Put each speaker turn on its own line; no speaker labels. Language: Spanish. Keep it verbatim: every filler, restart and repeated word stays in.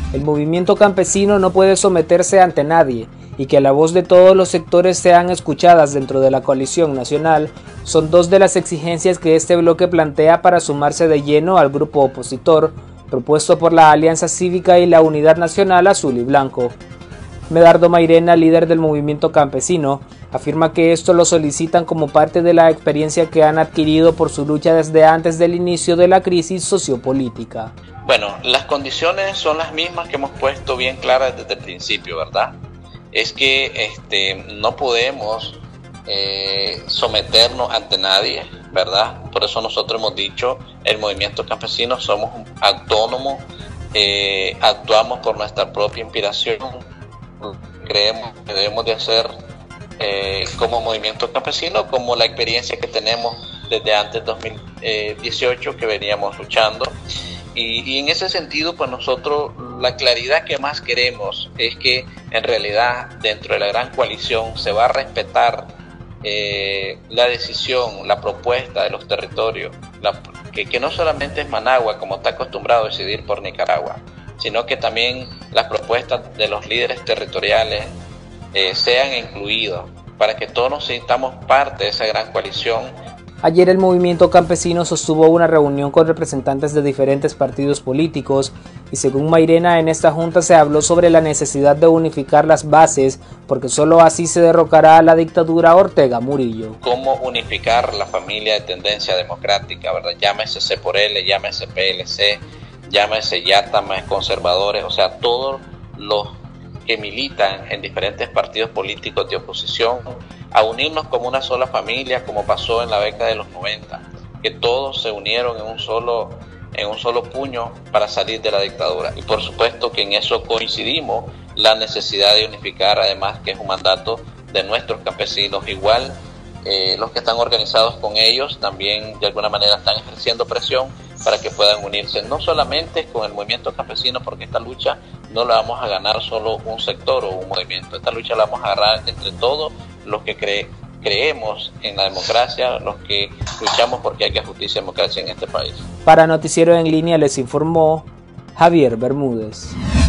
el movimiento campesino no puede someterse ante nadie y que la voz de todos los sectores sean escuchadas dentro de la coalición nacional son dos de las exigencias que este bloque plantea para sumarse de lleno al grupo opositor propuesto por la Alianza Cívica y la Unidad Nacional Azul y Blanco. Medardo Mairena, líder del movimiento campesino, afirma que esto lo solicitan como parte de la experiencia que han adquirido por su lucha desde antes del inicio de la crisis sociopolítica.
Bueno, las condiciones son las mismas que hemos puesto bien claras desde el principio, ¿verdad? Es que este, no podemos eh, someternos ante nadie, ¿verdad? Por eso nosotros hemos dicho, el movimiento campesino somos autónomos, eh, actuamos por nuestra propia inspiración, creemos que debemos de hacer eh, como movimiento campesino, como la experiencia que tenemos desde antes de dos mil dieciocho que veníamos luchando. Y, y en ese sentido, pues nosotros la claridad que más queremos es que en realidad dentro de la gran coalición se va a respetar eh, la decisión, la propuesta de los territorios, la, que, que no solamente es Managua como está acostumbrado a decidir por Nicaragua, sino que también las propuestas de los líderes territoriales eh, sean incluidas para que todos nos sintamos parte de esa gran coalición.
Ayer el movimiento campesino sostuvo una reunión con representantes de diferentes partidos políticos y según Mairena en esta junta se habló sobre la necesidad de unificar las bases porque solo así se derrocará a la dictadura Ortega Murillo.
¿Cómo unificar la familia de tendencia democrática, verdad? Llámese C por L, llámese P L C, llámese Yatama, conservadores, o sea, todos los que militan en diferentes partidos políticos de oposición, a unirnos como una sola familia, como pasó en la década de los noventa, que todos se unieron en un solo, en un solo puño para salir de la dictadura. Y por supuesto que en eso coincidimos, la necesidad de unificar, además que es un mandato de nuestros campesinos. Igual eh, los que están organizados con ellos también de alguna manera están ejerciendo presión para que puedan unirse, no solamente con el movimiento campesino, porque esta lucha no la vamos a ganar solo un sector o un movimiento, esta lucha la vamos a agarrar entre todos los que cre creemos en la democracia, los que luchamos porque haya justicia y democracia en este país.
Para Noticiero en Línea les informó Javier Bermúdez.